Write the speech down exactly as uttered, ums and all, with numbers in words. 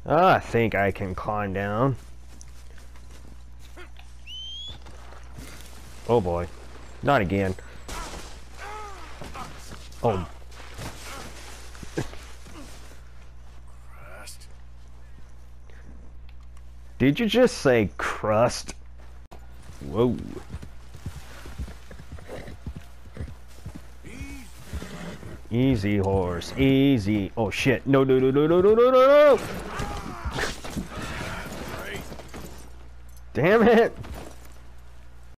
I think I can climb down. Oh boy. Not again. Oh. Crust. Did you just say crust? Whoa. Easy horse, easy. Oh shit. No, no, no, no, no, no, no, no, no. Damn it.